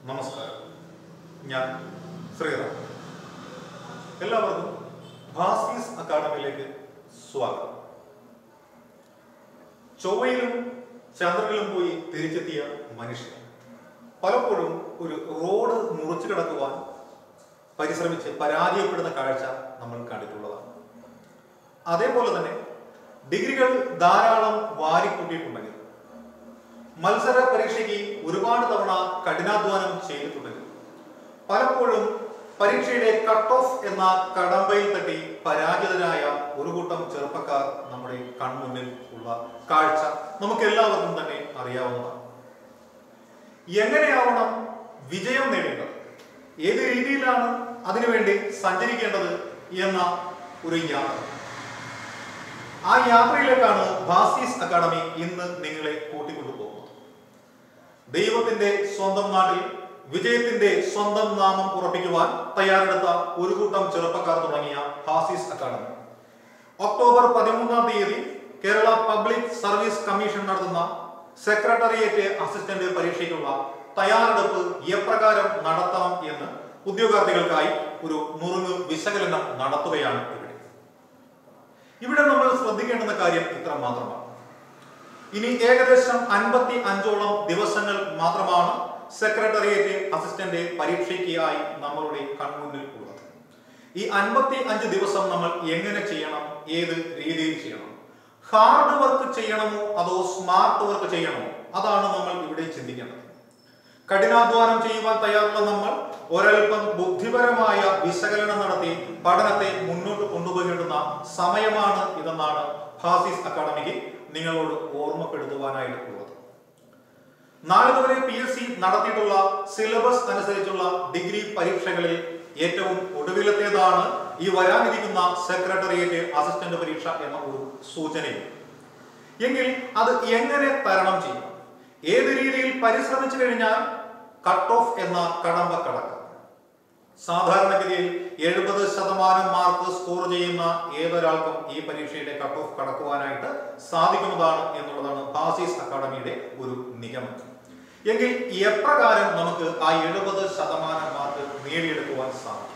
നമസ്കാരം. ഞാൻ ശ്രീറാം. എല്ലാവർക്കും ഭാസീസ് അക്കാഡമിയിലേക്ക് സ്വാഗതം. ചൊവ്വയിലും ചന്ദ്രനിലും പോയി തിരിച്ചെത്തിയ മനുഷ്യൻ പലപ്പോഴും ഒരു റോഡ് മുറിച്ചു കിടക്കുവാൻ പരിശ്രമിച്ച് പരാജയപ്പെടുന്ന കാഴ്ച നമ്മൾ കണ്ടിട്ടുള്ളതാണ്. അതേപോലെ തന്നെ ഡിഗ്രികൾ ധാരാളം വാരിക്കൂട്ടിയിട്ടുണ്ടെങ്കിൽ, മത്സര പരീക്ഷയ്ക്ക് ഒരുപാട് തവണ കഠിനാധ്വാനം ചെയ്തിട്ടുണ്ടെങ്കിൽ, പലപ്പോഴും പരീക്ഷയുടെ കട്ട് ഓഫ് എന്ന കടമ്പയിൽ തട്ടി പരാജിതരായ ഒരു കൂട്ടം ചെറുപ്പക്കാർ നമ്മുടെ കൺമുന്നിൽ ഉള്ള കാഴ്ച നമുക്ക് എല്ലാവർക്കും തന്നെ അറിയാവുന്നതാണ്. എങ്ങനെയാവണം വിജയം നേടേണ്ടത്, ഏത് രീതിയിലാണ് അതിനുവേണ്ടി സഞ്ചരിക്കേണ്ടത് എന്ന ഒരു യാത്ര. ആ യാത്രയിലേക്കാണ് ഭാസീസ് അക്കാഡമി ഇന്ന് നിങ്ങളെ കൂട്ടിക്കൊണ്ടുപോകുന്നത്. ദൈവത്തിന്റെ സ്വന്തം നാട്ടിൽ വിജയത്തിന്റെ സ്വന്തം നാമം ഉറപ്പിക്കുവാൻ തയ്യാറെടുത്ത ഒരു കൂട്ടം ചെറുപ്പക്കാർ തുടങ്ങിയ Bhasis academy October 13 Kerala public service commission നടത്തുന്ന സെക്രട്ടേറിയറ്റ് അസിസ്റ്റന്റ് പരീക്ഷയ്ക്കുള്ള തയ്യാറെടുപ്പ് എപ്രകാരം നടത്താം എന്ന് ഉദ്യോഗാർത്ഥികൾക്കായി ഒരു നുറുങ്ങ് വിശകലനം നടത്തുകയാണ് ഇവിടെ നമ്മൾ ശ്രദ്ധിക്കേണ്ടുന്ന കാര്യം ഇത്ര മാത്രമാണ്. ഇനി ഏകദേശം 55ഓളം ദിവസങ്ങൾ മാത്രമാണ് സെക്രട്ടേറിയറ്റ് അസിസ്റ്റന്റ് പരീക്ഷയ്ക്കായി നമ്മളുടെ കൺമുന്നിൽ ഉള്ളത്. ഈ 55 ദിവസം നമ്മൾ എങ്ങനെ ചെയ്യണം, ഏത് രീതിയിൽ ചെയ്യണം, ഹാർഡ് വർക്ക് ചെയ്യണമോ അതോ സ്മാർട്ട് വർക്ക് ചെയ്യണമോ, അതാണ് നമ്മൾ ഇവിടെ ചിന്തിക്കേണ്ടത്. കഠിനാധ്വാനം ചെയ്യുവാൻ തയ്യാറുള്ള നമ്മൾ ഒരൽപ്പം ബുദ്ധിപരമായ വിശകലനം നടത്തി പഠനത്തെ മുന്നോട്ട് കൊണ്ടുപോകേണ്ടുന്ന സമയമാണ് ഇതെന്നാണ് ഭാസീസ് അക്കാഡമിക്ക് നിങ്ങളോട് ഓർമ്മപ്പെടുത്തുവാനായിട്ടുള്ളത്. നാളിതുവരെ PSC നടത്തിയിട്ടുള്ള സിലബസ് അനുസരിച്ചുള്ള ഡിഗ്രി പരീക്ഷകളിൽ ഏറ്റവും ഒടുവിലത്തേതാണ് ഈ വരാനിരിക്കുന്ന സെക്രട്ടേറിയറ്റ് അസിസ്റ്റന്റ് പരീക്ഷ എന്ന ഒരു സൂചനയും. എങ്കിൽ അത് എങ്ങനെ തരണം ചെയ്യും, ഏത് രീതിയിൽ പരിശ്രമിച്ചു കഴിഞ്ഞാൽ കട്ട് ഓഫ് എന്ന കടമ്പ കടക്കാം. സാധാരണഗതിയിൽ 70% മാർക്ക് സ്കോർ ചെയ്യുന്ന ഏതൊരാൾക്കും ഈ പരീക്ഷയുടെ കട്ട് ഓഫ് കടക്കുവാനായിട്ട് സാധിക്കുന്നതാണ് എന്നുള്ളതാണ് ഭാസീസ് അക്കാഡമിയുടെ ഒരു നിഗമനം. എങ്കിൽ എപ്രകാരം നമുക്ക് ആ 70% മാർക്ക് നേടിയെടുക്കുവാൻ സാധിക്കും,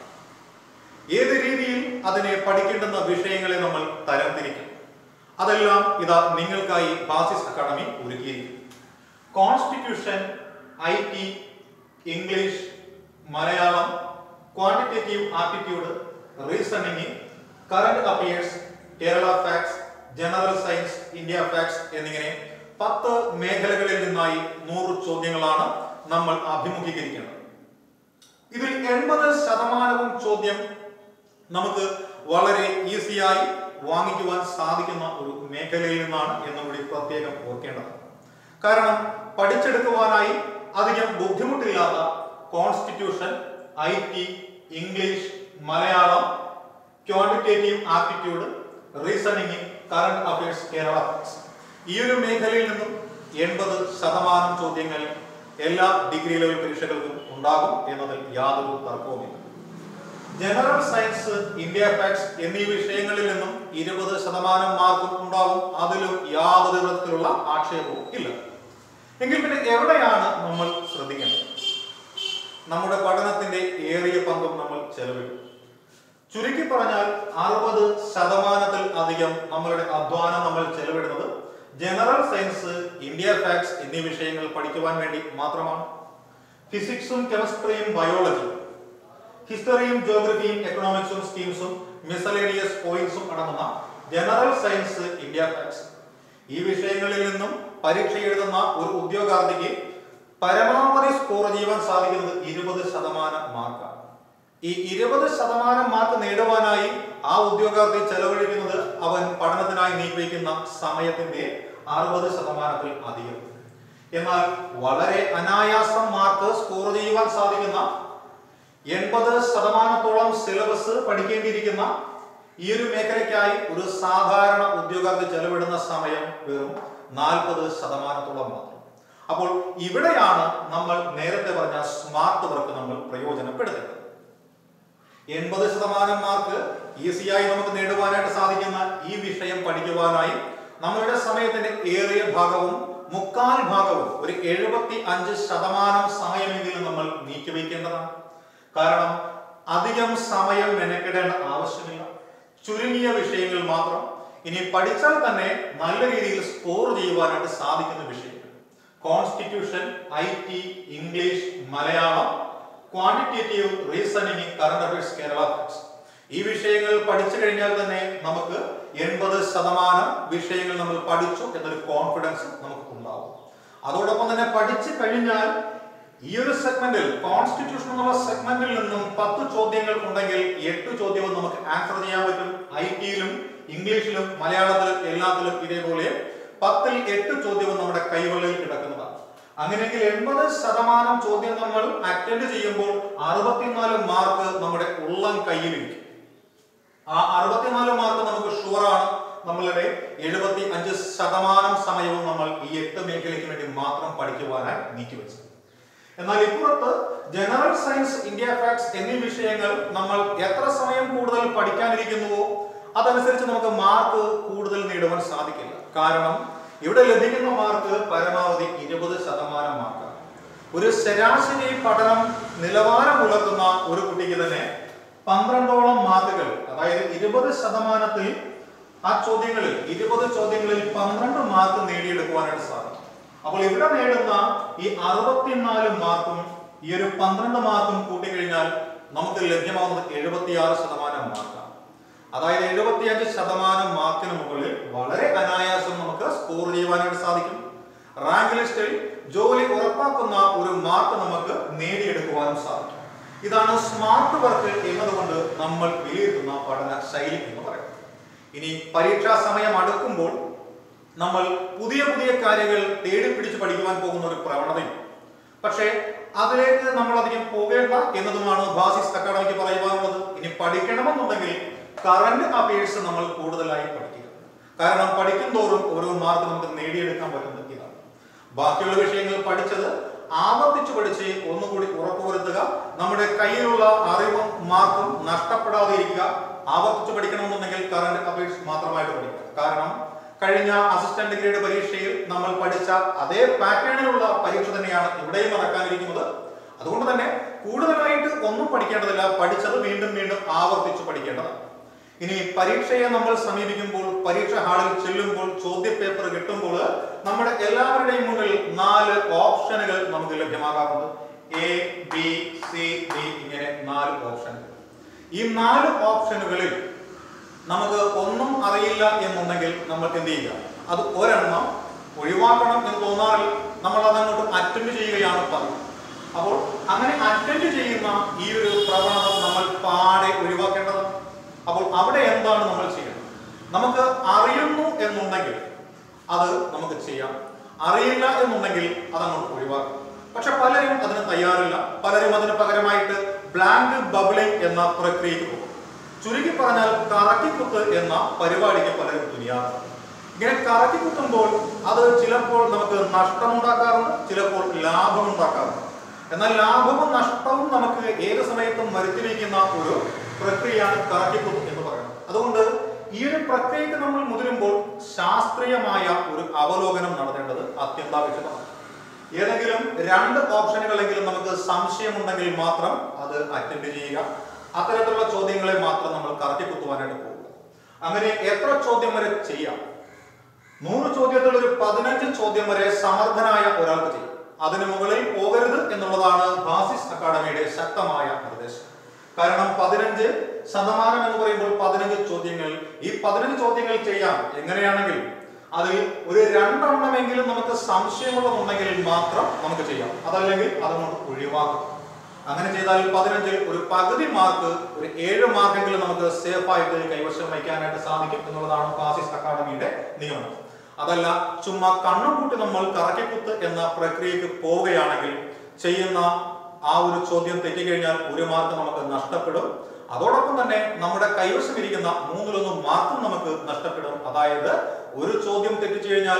ഏത് രീതിയിൽ അതിനെ പഠിക്കേണ്ടുന്ന വിഷയങ്ങളെ നമ്മൾ തരംതിരിക്കും, അതെല്ലാം ഇതാ നിങ്ങൾക്കായി ഭാസീസ് അക്കാഡമി ഒരുക്കിയിരിക്കും. Constitution, IT, English, Malayalam, quantitative aptitude, reasoning, current affairs, Kerala facts, general science, India facts എന്നിങ്ങനെ 10 മേഖലകളിൽ നിന്നായി 100 ചോദ്യങ്ങളാണ് നമ്മൾ അഭിമുഖീകരിക്കുന്നത്. ഇതിൽ 80% ചോദ്യം നമുക്ക് വളരെ ഈസിയായി വാങ്ങിക്കുവാൻ സാധിക്കുന്ന ഒരു മേഖലയിൽ നിന്നാണ് എന്നുകൂടി പ്രത്യേകം ഓർക്കേണ്ടത്. കാരണം പഠിച്ചെടുക്കുവാനായി അധികം ബുദ്ധിമുട്ടില്ലാത്ത constitution, IT, English, Malayalam, quantitative aptitude, reasoning, current affairs, Kerala facts, ഈ ഒരു മേഖലയിൽ നിന്നും 80% ചോദ്യങ്ങൾ എല്ലാ ഡിഗ്രി ലെവൽ പരീക്ഷകൾക്കും ഉണ്ടാകും എന്നതിൽ യാതൊരു തർക്കവുമില്ല. ജനറൽ സയൻസ്, ഇന്ത്യ ഫാക്ട്സ് എന്നീ വിഷയങ്ങളിൽ നിന്നും 20% മാർക്കും ഉണ്ടാകും. അതിലും യാതൊരു വിധത്തിലുള്ള ആക്ഷേപവും ഇല്ല. എങ്കിൽ പിന്നെ എവിടെയാണ് നമ്മൾ ശ്രദ്ധിക്കേണ്ടത്? നമ്മുടെ പഠനത്തിന്റെ ഏറിയ പങ്കും നമ്മൾ ചെലവിടും. ചുരുക്കി പറഞ്ഞാൽ 60% അധികം നമ്മളുടെ അധ്വാനം നമ്മൾ ചെലവിടുന്നത് ജനറൽ സയൻസ്, ഇന്ത്യ ഫാക്ട്സ് എന്നീ വിഷയങ്ങൾ പഠിക്കുവാൻ വേണ്ടി മാത്രമാണ്. ഫിസിക്സും കെമിസ്ട്രിയും ബയോളജിയും, ഹിസ്റ്ററിയും ജോഗ്രഫിയും എക്കണോമിക്സും സ്കീംസും മിസലേനിയസ് പോയിന്റ്സും അടങ്ങുന്ന ജനറൽ സയൻസ്, ഇന്ത്യ ഫാക്ട്സ് ഈ വിഷയങ്ങളിൽ നിന്നും പരീക്ഷ എഴുതുന്ന ഒരു ഉദ്യോഗാർത്ഥിക്ക് പരമാവധി സ്കോർ ചെയ്യുവാൻ സാധിക്കുന്നത് 20% മാർക്കാണ്. ഈ 20% മാർക്ക് നേടുവാനായി ആ ഉദ്യോഗാർത്ഥി ചെലവഴിക്കുന്നത് അവൻ പഠനത്തിനായി നീക്കിവയ്ക്കുന്ന സമയത്തിന്റെ 60%-ൽ അധികം. എന്നാൽ വളരെ അനായാസം മാർക്ക് സ്കോർ ചെയ്യുവാൻ സാധിക്കുന്ന 80%-ഓളം സിലബസ് പഠിക്കേണ്ടിയിരിക്കുന്ന ഈ ഒരു മേഖലയ്ക്കായി ഒരു സാധാരണ ഉദ്യോഗാർത്ഥി ചെലവിടുന്ന സമയം വെറും 40%-ഓളം മാത്രം. അപ്പോൾ ഇവിടെയാണ് നമ്മൾ നേരത്തെ പറഞ്ഞ സ്മാർട്ട് വർക്ക് നമ്മൾ പ്രയോജനപ്പെടുത്തേണ്ടത്. 80% മാർക്ക് ഈസിയായി നമുക്ക് നേടുവാനായിട്ട് സാധിക്കുന്ന ഈ വിഷയം പഠിക്കുവാനായി നമ്മളുടെ സമയത്തിന്റെ ഏറിയ ഭാഗവും മുക്കാൽ ഭാഗവും ഒരു 75% സമയമെങ്കിലും നമ്മൾ നീക്കിവെക്കേണ്ടതാണ്. കാരണം അധികം സമയം മെനക്കെടേണ്ട ആവശ്യമില്ല. ചുരുങ്ങിയ വിഷയങ്ങൾ മാത്രം, ഇനി പഠിച്ചാൽ തന്നെ നല്ല രീതിയിൽ സ്കോർ ചെയ്യുവാനായിട്ട് സാധിക്കുന്ന വിഷയങ്ങൾ. Constitution, IT, English, Malayalam, quantitative reasoning, current affairs, Kerala physics. ഈ വിഷയങ്ങൾ പഠിച്ചു കഴിഞ്ഞാൽ തന്നെ നമുക്ക് 80% വിഷയങ്ങൾ നമ്മൾ പഠിച്ചു എന്നൊരു കോൺഫിഡൻസ് നമുക്ക് ഉണ്ടാവും. അതോടൊപ്പം തന്നെ പഠിച്ചു കഴിഞ്ഞാൽ ഈ ഒരു സെഗ്മെന്റിൽ, കോൺസ്റ്റിറ്റ്യൂഷൻ എന്നുള്ള സെഗ്മെന്റിൽ നിന്നും 10 ചോദ്യങ്ങൾ ഉണ്ടെങ്കിൽ 8 ചോദ്യവും നമുക്ക് ആൻസർ ചെയ്യാൻ പറ്റും. ITയിലും ഇംഗ്ലീഷിലും മലയാളത്തിലും എല്ലാത്തിലും ഇതേപോലെ 10ൽ 8 ചോദ്യവും നമ്മുടെ കൈവെള്ളയിൽ കിടക്കുന്നതാണ്. അങ്ങനെയെങ്കിൽ 80% ചോദ്യം നമ്മൾ അറ്റൻഡ് ചെയ്യുമ്പോൾ 64 മാർക്ക് നമ്മുടെ ഉള്ളം കയ്യിലിരിക്കും. ആ 64 മാർക്ക് നമുക്ക് ഷുവറാണ്. നമ്മളുടെ 75% സമയവും നമ്മൾ ഈ 8 മേഖലയ്ക്ക് വേണ്ടി മാത്രം പഠിക്കുവാനായി നീക്കിവെച്ചത്. എന്നാൽ ഇപ്പുറത്ത് ജനറൽ സയൻസ്, ഇന്ത്യ ഫാക്ട്സ് എന്നീ വിഷയങ്ങൾ നമ്മൾ എത്ര സമയം കൂടുതൽ പഠിക്കാനിരിക്കുന്നുവോ അതനുസരിച്ച് നമുക്ക് മാർക്ക് കൂടുതൽ നേടുവാൻ സാധിക്കില്ല. കാരണം ഇവിടെ ലഭിക്കുന്ന മാർക്ക് പരമാവധി 20% മാർക്കാണ്. ഒരു ശരാശരി പഠനം നിലവാരം പുലർത്തുന്ന ഒരു കുട്ടിക്ക് തന്നെ 12ഓളം മാർക്കുകൾ, അതായത് 20%-ത്തിൽ ആ ചോദ്യങ്ങളിൽ 20 ചോദ്യങ്ങളിൽ 12 മാർക്ക് നേടിയെടുക്കുവാനായിട്ട് സാധിക്കും. അപ്പോൾ ഇവിടെ നേടുന്ന ഈ 64 മാർക്കും ഈ ഒരു 12 മാർക്കും കൂട്ടിക്കഴിഞ്ഞാൽ നമുക്ക് ലഭ്യമാകുന്നത് 76% മാർക്കാണ്. അതായത് 75% മാർക്കിന് മുകളിൽ വളരെ അനായാസം നമുക്ക് സ്കോർ ചെയ്യുവാനായിട്ട് സാധിക്കും. റാങ്ക് ലിസ്റ്റിൽ ജോലി ഉറപ്പാക്കുന്ന ഒരു മാർക്ക് നമുക്ക് നേടിയെടുക്കുവാനും സാധിക്കും. ഇതാണ് സ്മാർട്ട് വർക്ക് എന്നതുകൊണ്ട് നമ്മൾ വിലയിരുത്തുന്ന പഠന ശൈലി എന്ന് പറയുന്നത്. ഇനി പരീക്ഷാ സമയം അടുക്കുമ്പോൾ നമ്മൾ പുതിയ പുതിയ കാര്യങ്ങൾ തേടി പിടിച്ച് പഠിക്കുവാൻ പോകുന്ന ഒരു പ്രവണതയും, പക്ഷേ അതിലേക്ക് നമ്മൾ അധികം പോകേണ്ട എന്നതുമാണ് ബാസിസ് അക്കാഡമിക്ക് പറയുവാനുള്ളത്. ഇനി പഠിക്കണമെന്നുണ്ടെങ്കിൽ കറന്റ് അഫയേഴ്സ് നമ്മൾ കൂടുതലായി പഠിക്കുക. കാരണം പഠിക്കും തോറും ഓരോ മാർക്ക് നമുക്ക് നേടിയെടുക്കാൻ പറ്റുന്നത് ഇതാണ്. ബാക്കിയുള്ള വിഷയങ്ങൾ പഠിച്ചത് ആവർത്തിച്ചു പഠിച്ച് ഒന്നുകൂടി ഉറപ്പുവരുത്തുക. നമ്മുടെ കയ്യിലുള്ള അറിവും മാർക്കും നഷ്ടപ്പെടാതെ ഇരിക്കുക. ആവർത്തിച്ചു പഠിക്കണമെന്നുണ്ടെങ്കിൽ കറന്റ് അഫയേഴ്സ് മാത്രമായിട്ട് പഠിക്കുക. കാരണം കഴിഞ്ഞ അസിസ്റ്റന്റ് ഗ്രേഡ് പരീക്ഷയിൽ നമ്മൾ പഠിച്ച അതേ പാറ്റേണിലുള്ള പരീക്ഷ തന്നെയാണ് ഇവിടെയും നടക്കാനിരിക്കുന്നത്. അതുകൊണ്ട് തന്നെ കൂടുതലായിട്ട് ഒന്നും പഠിക്കേണ്ടതില്ല. പഠിച്ചത് വീണ്ടും വീണ്ടും ആവർത്തിച്ചു പഠിക്കേണ്ടതാണ്. ഇനി പരീക്ഷയെ നമ്മൾ സമീപിക്കുമ്പോൾ, പരീക്ഷ ഹാളിൽ ചെല്ലുമ്പോൾ, ചോദ്യ പേപ്പർ കിട്ടുമ്പോൾ നമ്മുടെ എല്ലാവരുടെയും മുന്നിൽ 4 ഓപ്ഷനുകൾ നമുക്ക് ലഭ്യമാകാറുണ്ട്. A, B, C, D ഇങ്ങനെ 4 ഓപ്ഷനുകൾ. ഈ 4 ഓപ്ഷനുകളിൽ നമുക്ക് ഒന്നും അറിയില്ല എന്നുണ്ടെങ്കിൽ നമ്മൾ എന്ത് ചെയ്യുക? അത് ഒരെണ്ണം ഒഴിവാക്കണം എന്ന് തോന്നാറില്ല. നമ്മൾ അതങ്ങോട്ട് അറ്റൻഡ് ചെയ്യുകയാണ് പതിവ്. അപ്പോൾ അങ്ങനെ അറ്റൻഡ് ചെയ്യുന്ന ഈ ഒരു പ്രവണത നമ്മൾ പാടെ ഒഴിവാക്കേണ്ടതാണ്. അപ്പോൾ അവിടെ എന്താണ് നമ്മൾ ചെയ്യേണ്ടത്? നമുക്ക് അറിയുന്നു എന്നുണ്ടെങ്കിൽ അത് നമുക്ക് ചെയ്യാം. അറിയില്ല എന്നുണ്ടെങ്കിൽ അതങ്ങോട്ട് ഒഴിവാക്കാം. പക്ഷെ പലരും അതിന് തയ്യാറില്ല. പലരും അതിന് പകരമായിട്ട് ബ്ലാങ്ക് ബബിളിംഗ് എന്ന പ്രക്രിയക്ക് പോകും. ചുരുക്കി പറഞ്ഞാൽ കറക്കിക്കുത്ത് എന്ന പരിപാടിക്ക് പലരും തുനിയാറുണ്ട്. ഇങ്ങനെ കറക്കിക്കുത്തുമ്പോൾ അത് ചിലപ്പോൾ നമുക്ക് നഷ്ടമുണ്ടാക്കാറുണ്ട്, ചിലപ്പോൾ ലാഭമുണ്ടാക്കാറുണ്ട്. എന്നാൽ ലാഭവും നഷ്ടവും നമുക്ക് ഏത് സമയത്തും വരുത്തിവെക്കുന്ന ഒരു പ്രക്രിയയാണ് കറക്കിക്കുത്ത് എന്ന് പറയുന്നത്. അതുകൊണ്ട് ഈ ഒരു പ്രക്രിയക്ക് നമ്മൾ മുതിരുമ്പോൾ ശാസ്ത്രീയമായ ഒരു അവലോകനം നടത്തേണ്ടത് അത്യന്താപേക്ഷിതമാണ്. ഏതെങ്കിലും 2 ഓപ്ഷനുകളെങ്കിലും നമുക്ക് സംശയമുണ്ടെങ്കിൽ മാത്രം അത് അറ്റൻഡ് ചെയ്യുക. അത്തരത്തിലുള്ള ചോദ്യങ്ങളെ മാത്രം നമ്മൾ കറക്കിക്കുത്തുവാനായിട്ട് പോകുക. അങ്ങനെ എത്ര ചോദ്യം വരെ ചെയ്യാം? 100 ചോദ്യത്തിൽ ഒരു 15 ചോദ്യം വരെ സമർത്ഥനായ ഒരാൾക്ക് ചെയ്യും. അതിന് മുകളിൽ പോകരുത് എന്നുള്ളതാണ് ബാസിസ് അക്കാഡമിയുടെ ശക്തമായ നിർദ്ദേശം. കാരണം 15% എന്ന് പറയുമ്പോൾ 15 ചോദ്യങ്ങൾ. ഈ 15 ചോദ്യങ്ങൾ ചെയ്യാം. എങ്ങനെയാണെങ്കിൽ അതിൽ ഒരു 2 എണ്ണമെങ്കിലും നമുക്ക് സംശയമുള്ളതുണ്ടെങ്കിൽ മാത്രം നമുക്ക് ചെയ്യാം. അതല്ലെങ്കിൽ അതുകൊണ്ട് ഒഴിവാക്കും. അങ്ങനെ ചെയ്താൽ 15 ഒരു പകുതി മാർക്ക്, ഒരു 7 മാർക്കെങ്കിലും നമുക്ക് സേഫ് ആയിട്ട് കൈവശം വയ്ക്കാനായിട്ട് സാധിക്കും എന്നുള്ളതാണ് ബാസിസ് അക്കാഡമിയുടെ നിയമം. അതല്ല ചുമ്മാ കണ്ണും കൂട്ടി നമ്മൾ കറക്കിക്കുത്ത് എന്ന പ്രക്രിയക്ക് പോവുകയാണെങ്കിൽ ചെയ്യുന്ന ആ ഒരു ചോദ്യം തെറ്റിക്കഴിഞ്ഞാൽ 1 മാർക്ക് നമുക്ക് നഷ്ടപ്പെടും. അതോടൊപ്പം തന്നെ നമ്മുടെ കൈവശം ഇരിക്കുന്ന 3-1 മാർക്കും നമുക്ക് നഷ്ടപ്പെടും. അതായത് ഒരു ചോദ്യം തെറ്റിച്ചു കഴിഞ്ഞാൽ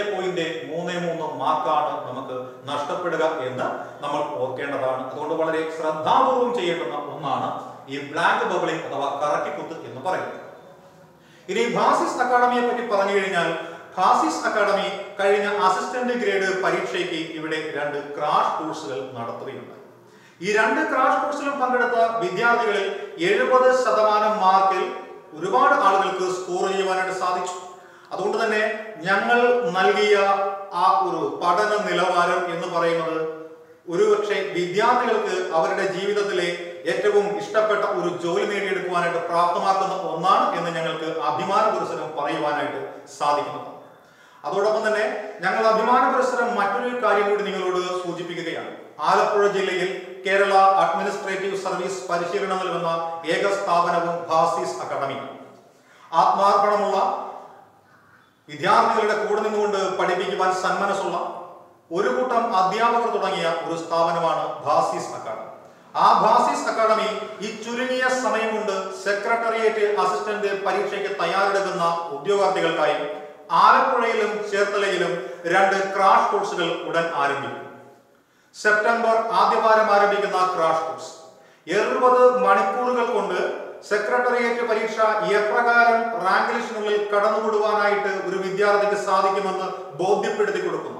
1.33 മാർക്കാണ് നമുക്ക് നഷ്ടപ്പെടുക എന്ന് നമ്മൾ ഓർക്കേണ്ടതാണ്. അതുകൊണ്ട് വളരെ ശ്രദ്ധാപൂർവം ചെയ്യേണ്ടുന്ന ഒന്നാണ് ഈ ബ്ലാങ്ക് ബബിളിംഗ് അഥവാ കറക്കിക്കുത്ത് എന്ന് പറയുന്നത്. ഇനി ബാസിസ് അക്കാഡമിയെ പറ്റി പറഞ്ഞു കഴിഞ്ഞാൽ ഭാസിസ് അക്കാദമി കഴിഞ്ഞ അസിസ്റ്റന്റ് ഗ്രേഡ് പരീക്ഷയ്ക്ക് ഇവിടെ 2 ക്രാഷ് കോഴ്സുകൾ നടത്തുകയുണ്ടായി. ഈ 2 ക്രാഷ് കോഴ്സിലും പങ്കെടുത്ത വിദ്യാർത്ഥികളിൽ 70% മാർക്കിൽ ഒരുപാട് ആളുകൾക്ക് സ്കോർ ചെയ്യുവാനായിട്ട് സാധിച്ചു. അതുകൊണ്ട് തന്നെ ഞങ്ങൾ നൽകിയ ആ ഒരു പഠന നിലവാരം എന്ന് പറയുന്നത് ഒരുപക്ഷെ വിദ്യാർത്ഥികൾക്ക് അവരുടെ ജീവിതത്തിലെ ഏറ്റവും ഇഷ്ടപ്പെട്ട ഒരു ജോലി നേടിയെടുക്കുവാനായിട്ട് പ്രാപ്തമാക്കുന്ന ഒന്നാണ് എന്ന് ഞങ്ങൾക്ക് അഭിമാന പുരസ്സരം പറയുവാനായിട്ട് സാധിക്കുന്നത്. അതോടൊപ്പം തന്നെ ഞങ്ങൾ അഭിമാന പുരസ്സരം മറ്റൊരു കാര്യം കൂടി നിങ്ങളോട് സൂചിപ്പിക്കുകയാണ്. ആലപ്പുഴ ജില്ലയിൽ കേരള അഡ്മിനിസ്ട്രേറ്റീവ് സർവീസ് പരിശീലനം നൽകുന്ന ഏക സ്ഥാപനവും ഭാസിസ് അക്കാദമിയാണ്. ആത്മാർപ്പണമുള്ള വിദ്യാർത്ഥികളുടെ കൂടെ നിന്നുകൊണ്ട് പഠിപ്പിക്കുവാൻ സന്മനസ്സുള്ള ഒരു കൂട്ടം അധ്യാപകർ തുടങ്ങിയ ഒരു സ്ഥാപനമാണ് ഭാസിസ് അക്കാദമി. ആ ഭാസിസ് അക്കാദമി ഈ ചുരുങ്ങിയ സമയം കൊണ്ട് സെക്രട്ടേറിയറ്റ് അസിസ്റ്റന്റ് പരീക്ഷയ്ക്ക് തയ്യാറെടുക്കുന്ന ഉദ്യോഗാർത്ഥികൾക്കായി ആലപ്പുഴയിലും ചേർത്തലയിലും 2 ക്രാഷ് കോഴ്സുകൾ ഉടൻ ആരംഭിക്കും. സെപ്റ്റംബർ ആദ്യവാരം ആരംഭിക്കുന്ന ക്രാഷ് കോഴ്സ് 70 മണിക്കൂറുകൾ കൊണ്ട് സെക്രട്ടേറിയറ്റ് പരീക്ഷ എപ്രകാരം റാങ്ക് ലിസ്റ്റിനുള്ളിൽ കടന്നുകൂടുവാനായിട്ട് ഒരു വിദ്യാർത്ഥിക്ക് സാധിക്കുമെന്ന് ബോധ്യപ്പെടുത്തി കൊടുക്കുന്നു.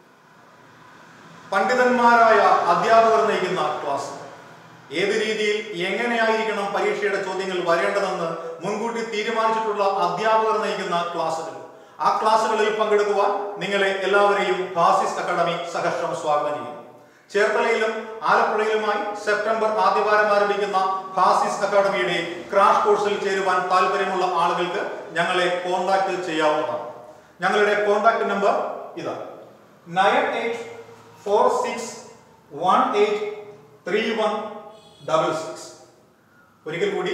പണ്ഡിതന്മാരായ അധ്യാപകർ നയിക്കുന്ന ക്ലാസ്, ഏത് രീതിയിൽ എങ്ങനെയായിരിക്കണം പരീക്ഷയുടെ ചോദ്യങ്ങൾ വരേണ്ടതെന്ന് മുൻകൂട്ടി തീരുമാനിച്ചിട്ടുള്ള അധ്യാപകർ നയിക്കുന്ന ക്ലാസുകൾ. ആ ക്ലാസുകളിൽ പങ്കെടുക്കുവാൻ നിങ്ങളെ എല്ലാവരെയും ഭാസിസ് അക്കാദമി സഹർഷം സ്വാഗതം ചെയ്യുന്നു. ചേർത്തലയിലും ആലപ്പുഴയിലുമായി സെപ്റ്റംബർ ആദ്യവാരം ആരംഭിക്കുന്ന ഭാസിസ് അക്കാദമിയുടെ ക്രാഷ് കോഴ്സിൽ ചേരുവാൻ താല്പര്യമുള്ള ആളുകൾക്ക് ഞങ്ങളെ കോൺടാക്ട് ചെയ്യാവുന്നതാണ്. ഞങ്ങളുടെ കോൺടാക്ട് നമ്പർ ഇതാണ്: 9846183166. ഒരിക്കൽ കൂടി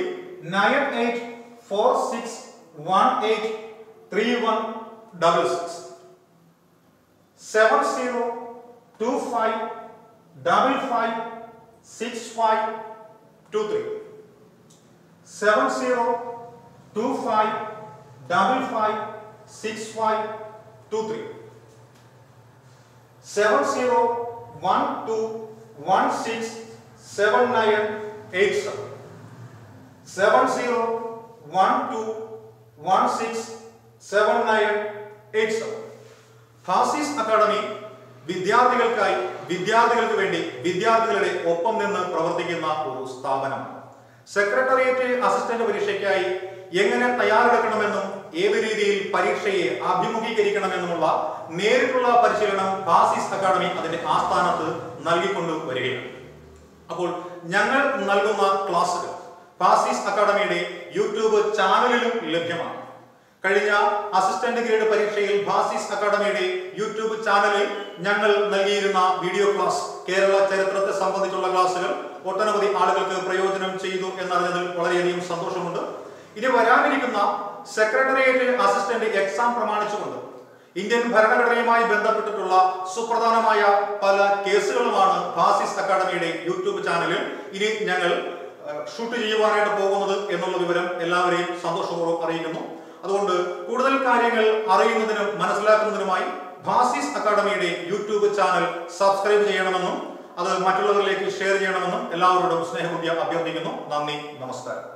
9846183166. 7025556523. 7025556523. 7012167987. 7012167987. ഭാസിസ് അക്കാദമി വിദ്യാർത്ഥികൾക്കായി, വിദ്യാർത്ഥികൾക്ക് വേണ്ടി, വിദ്യാർത്ഥികളുടെ ഒപ്പം നിന്ന് പ്രവർത്തിക്കുന്ന ഒരു സ്ഥാപനമാണ്. സെക്രട്ടേറിയറ്റ് അസിസ്റ്റന്റ് പരീക്ഷയ്ക്കായി എങ്ങനെ തയ്യാറെടുക്കണമെന്നും ഏത് രീതിയിൽ പരീക്ഷയെ അഭിമുഖീകരിക്കണമെന്നുമുള്ള നേരിട്ടുള്ള പരിശീലനം ഭാസിസ് അക്കാദമി അതിന്റെ ആസ്ഥാനത്ത് നൽകിക്കൊണ്ടു വരികയാണ്. അപ്പോൾ ഞങ്ങൾ നൽകുന്ന ക്ലാസുകൾ ഭാസിസ് അക്കാദമിയുടെ യൂട്യൂബ് ചാനലിലും ലഭ്യമാണ്. കഴിഞ്ഞ അസിസ്റ്റന്റ് ഗ്രേഡ് പരീക്ഷയിൽ ഭാസിസ് അക്കാദമിയുടെ യൂട്യൂബ് ചാനലിൽ ഞങ്ങൾ നൽകിയിരുന്ന വീഡിയോ ക്ലാസ്, കേരള ചരിത്രത്തെ സംബന്ധിച്ചുള്ള ക്ലാസുകൾ ഒട്ടനവധി ആളുകൾക്ക് പ്രയോജനം ചെയ്തു എന്നറിഞ്ഞതിൽ വളരെയധികം സന്തോഷമുണ്ട്. ഇനി വരാനിരിക്കുന്ന സെക്രട്ടേറിയറ്റ് അസിസ്റ്റന്റ് എക്സാം പ്രമാണിച്ചുകൊണ്ട് ഇന്ത്യൻ ഭരണഘടനയുമായി ബന്ധപ്പെട്ടിട്ടുള്ള സുപ്രധാനമായ പല കേസുകളുമാണ് ഭാസിസ് അക്കാദമിയുടെ യൂട്യൂബ് ചാനലിൽ ഇനി ഞങ്ങൾ ഷൂട്ട് ചെയ്യുവാനായിട്ട് പോകുന്നത് എന്നുള്ള വിവരം എല്ലാവരെയും സന്തോഷപൂർവ്വം അറിയിക്കുന്നു. അതുകൊണ്ട് കൂടുതൽ കാര്യങ്ങൾ അറിയുന്നതിനും മനസ്സിലാക്കുന്നതിനുമായി ഭാസിസ് അക്കാദമിയുടെ യൂട്യൂബ് ചാനൽ സബ്സ്ക്രൈബ് ചെയ്യണമെന്നും അത് മറ്റുള്ളവരിലേക്ക് ഷെയർ ചെയ്യണമെന്നും എല്ലാവരോടും സ്നേഹബുദ്ധിയ അഭ്യർത്ഥിക്കുന്നു. നന്ദി, നമസ്കാരം.